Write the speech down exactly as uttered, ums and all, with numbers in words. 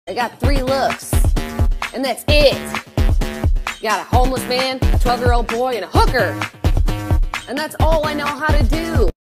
I got three looks, and that's it. Got a homeless man, a twelve-year-old boy, and a hooker. And that's all I know how to do.